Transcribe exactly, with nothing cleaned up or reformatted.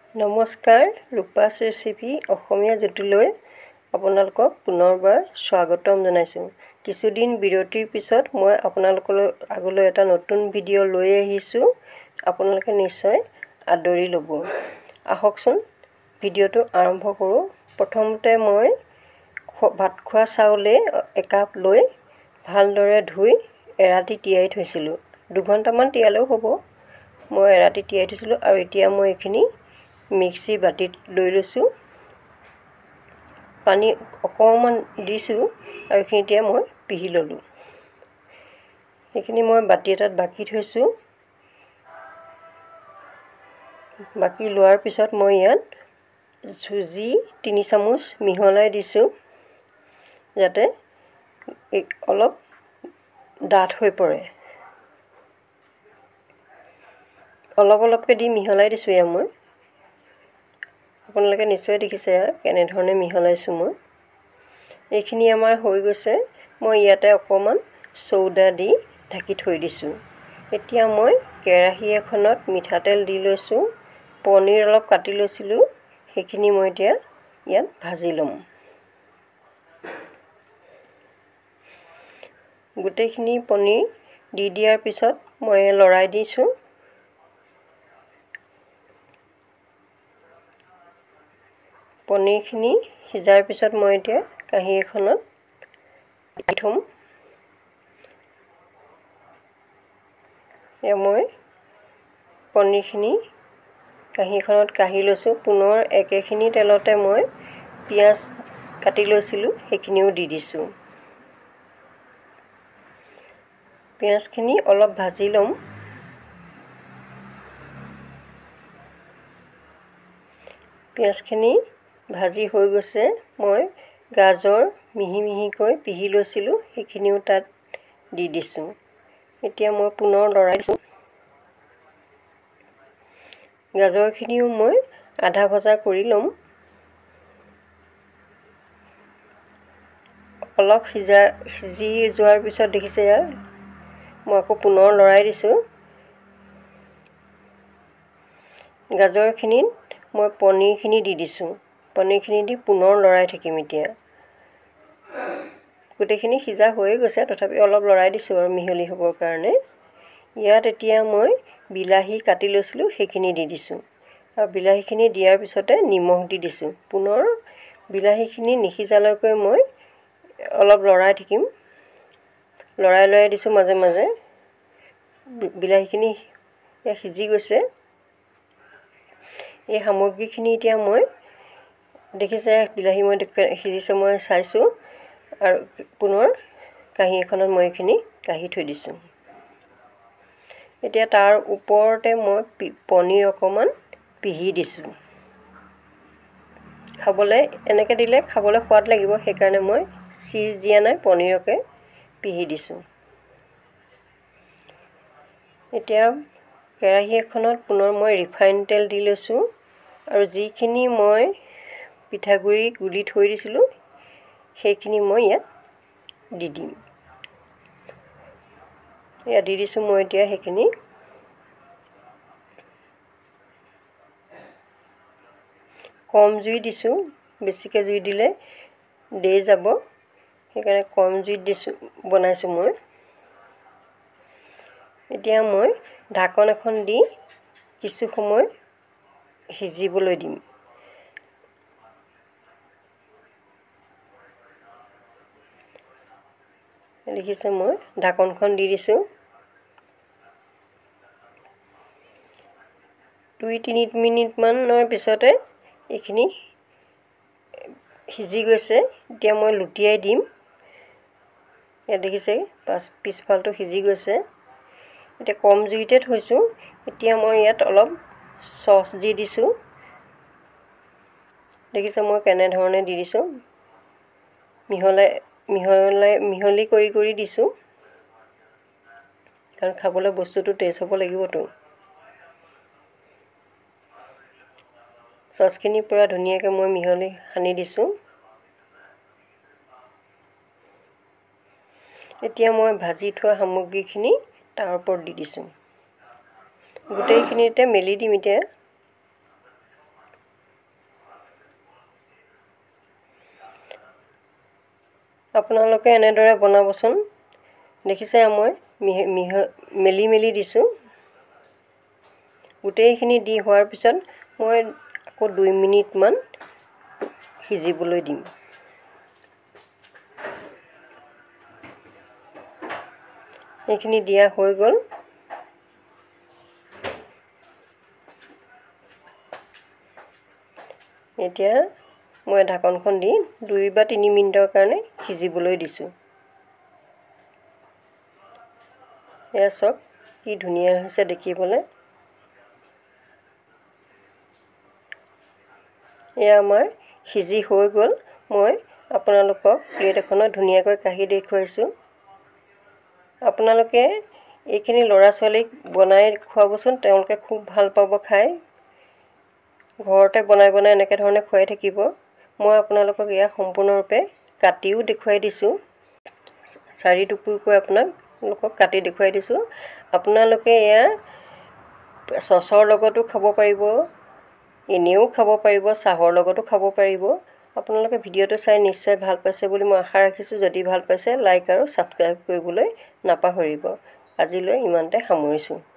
নমস্কাৰ ৰূপাছ ৰেচিপি অসমীয়া জুতিলৈ আপোনালোকক পুনৰবাৰ স্বাগতম জনাইছোঁ। কিছুদিন বিৰতিৰ পিছত মই আপোনালোকৰ আগলৈ এটা নতুন ভিডিঅ' লৈ আহিছোঁ। আপোনালোকে নিশ্চয় আদৰি ল'ব। আহকচোন ভিডিঅ'টো আৰম্ভ কৰোঁ। প্ৰথমতে মই ভাত খোৱা চাউলে একাপ লৈ ভালদৰে ধুই এৰাতি তিয়াই থৈছিলোঁ। দুঘণ্টামান তিয়ালেও হ'ব। মই এৰাতি তিয়াই থৈছিলোঁ আৰু এতিয়া মই এইখিনি মিক্সি বাটিত লৈ লৈছোঁ। পানী অকণমান দিছোঁ আৰু এইখিনি এতিয়া মই পিহি ল'লোঁ। এইখিনি মই বাটি এটাত বাকি থৈছোঁ। বাকি লোৱাৰ পিছত মই ইয়াত চুজি তিনি চামুচ মিহলাই দিছোঁ যাতে অলপ ডাঠ হৈ পৰে। অলপ অলপকৈ দি মিহলাই দিছোঁ ইয়াত মই। আপোনালোকে নিশ্চয় দেখিছে কেনেধৰণে মিহলাইছোঁ মই। এইখিনি আমাৰ হৈ গৈছে। মই ইয়াতে অকণমান চৌদা দি ঢাকি থৈ দিছোঁ। এতিয়া মই কেৰাহী এখনত মিঠাতেল দি লৈছোঁ। পনীৰ অলপ কাটি লৈছিলোঁ, সেইখিনি মই এতিয়া ইয়াত ভাজি ল'ম। গোটেইখিনি পনীৰ দি দিয়াৰ পিছত মই লৰাই দিছোঁ। পনীৰখিনি সিজাৰ পিছত মই এতিয়া কাঁহী এখনত থ'ম। এয়া মই পনীৰখিনি কাঁহী এখনত কাঢ়ি লৈছোঁ। পুনৰ একেখিনি তেলতে মই পিঁয়াজ কাটি লৈছিলোঁ, সেইখিনিও দি দিছোঁ। পিঁয়াজখিনি অলপ ভাজি ল'ম। পিঁয়াজখিনি ভাজি হৈ গৈছে। মই গাজৰ মিহি মিহিকৈ পিহি লৈছিলোঁ, সেইখিনিও তাত দি দিছোঁ। এতিয়া মই পুনৰ লৰাই দিছোঁ। গাজৰখিনিও মই আধা ভজা কৰি ল'ম। অলপ সিজা সিজি যোৱাৰ পিছত দেখিছে ইয়াত মই আকৌ পুনৰ লৰাই দিছোঁ। গাজৰখিনিত মই পনীৰখিনি দি দিছোঁ। পনীৰখিনি দি পুনৰ লৰাই থাকিম এতিয়া। গোটেইখিনি সিজা হৈয়ে গৈছে, তথাপি অলপ লৰাই দিছোঁ আৰু মিহলি হ'বৰ কাৰণে। ইয়াত এতিয়া মই বিলাহী কাটি লৈছিলোঁ, সেইখিনি দি দিছোঁ। আৰু বিলাহীখিনি দিয়াৰ পিছতে নিমখ দি দিছোঁ। পুনৰ বিলাহীখিনি নিসিজালৈকৈ মই অলপ লৰাই থাকিম। লৰাই লৰাই দিছোঁ মাজে মাজে। বিলাহীখিনি সিজি গৈছে। এই সামগ্ৰীখিনি এতিয়া মই দেখিছে বিলাহী মই সিজিছে মই চাইছোঁ আৰু পুনৰ কাঁহী এখনত মই এইখিনি কাঢ়ি থৈ দিছোঁ। এতিয়া তাৰ ওপৰতে মই পনীৰ অকণমান পিহি দিছোঁ। খাবলৈ এনেকৈ দিলে খাবলৈ সোৱাদ লাগিব, সেইকাৰণে মই চীজ দিয়া নাই, পনীৰকে পিহি দিছোঁ। এতিয়া কেৰাহী এখনত পুনৰ মই ৰিফাইন তেল দি লৈছোঁ আৰু যিখিনি মই পিঠাগুড়ি গুলি থৈ দিছিলোঁ, সেইখিনি মই ইয়াত দি দিম। ইয়াত দি দিছোঁ মই এতিয়া সেইখিনি। কম জুই দিছোঁ, বেছিকৈ জুই দিলে দেই যাব, সেইকাৰণে কম জুইত দিছোঁ বনাইছোঁ মই। এতিয়া মই ঢাকন এখন দি কিছু সময় সিজিবলৈ দিম। দেখিছে মই ঢাকনখন দি দিছোঁ। দুই তিনি মিনিটমানৰ পিছতে এইখিনি সিজি গৈছে। এতিয়া মই লুটিয়াই দিম। ইয়াত দেখিছে পাছ পিছফালটো সিজি গৈছে। এতিয়া কম জুইতে থৈছোঁ। এতিয়া মই ইয়াত অলপ চচ দি দিছোঁ। দেখিছে মই কেনেধৰণে দি দিছোঁ। মিহলাই মিহলাই মিহলি কৰি কৰি দিছোঁ, কাৰণ খাবলৈ বস্তুটো টেষ্ট হ'ব লাগিবতো। চচখিনি পূৰা ধুনীয়াকৈ মই মিহলি সানি দিছোঁ। এতিয়া মই ভাজি থোৱা সামগ্ৰীখিনি তাৰ ওপৰত দি দিছোঁ। গোটেইখিনিতে মেলি দিম এতিয়া। আপোনালোকে এনেদৰে বনাবচোন। দেখিছে মই মিহ মেলি মেলি দিছোঁ। গোটেইখিনি দি হোৱাৰ পিছত মই আকৌ দুই মিনিটমান সিজিবলৈ দিম। এইখিনি দিয়া হৈ গ'ল। এতিয়া মই ঢাকনখন দি দুই বা তিনি মিনিটৰ কাৰণে সিজিবলৈ দিছোঁ। এয়া চাওক কি ধুনীয়া হৈছে দেখিবলৈ। এয়া আমাৰ সিজি হৈ গ'ল। মই আপোনালোকক প্লেট এখনত ধুনীয়াকৈ কাঢ়ি দেখুৱাইছোঁ। আপোনালোকে এইখিনি ল'ৰা ছোৱালীক বনাই খুৱাবচোন, তেওঁলোকে খুব ভাল পাব খাই। ঘৰতে বনাই বনাই এনেকৈ ধৰণে খুৱাই থাকিব। মই আপোনালোকক এয়া সম্পূৰ্ণৰূপে কাটিও দেখুৱাই দিছোঁ। চাৰি টুকুৰকৈ আপোনালোকক কাটি দেখুৱাই দিছোঁ। আপোনালোকে এয়া চচৰ লগতো খাব পাৰিব, এনেও খাব পাৰিব, চাহৰ লগতো খাব পাৰিব। আপোনালোকে ভিডিঅ'টো চাই নিশ্চয় ভাল পাইছে বুলি মই আশা ৰাখিছোঁ। যদি ভাল পাইছে লাইক আৰু ছাবস্ক্ৰাইব কৰিবলৈ নাপাহৰিব। আজিলৈ ইমানতে সামৰিছোঁ।